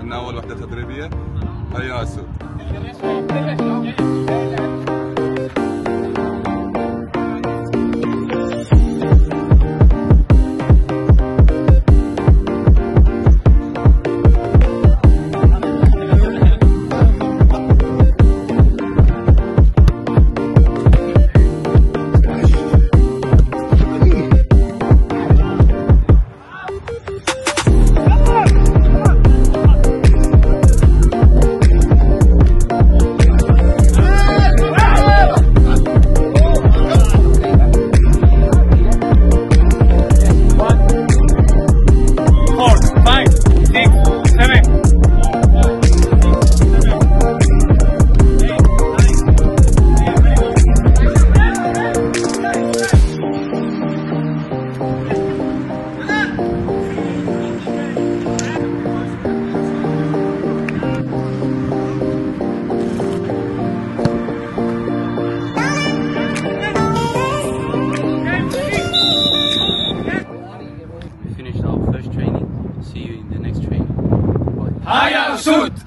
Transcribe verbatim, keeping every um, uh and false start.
عندنا اول وحده تدريبيه. هيا اسود. Finished our first training. See you in the next training. Bye. هيا اسود.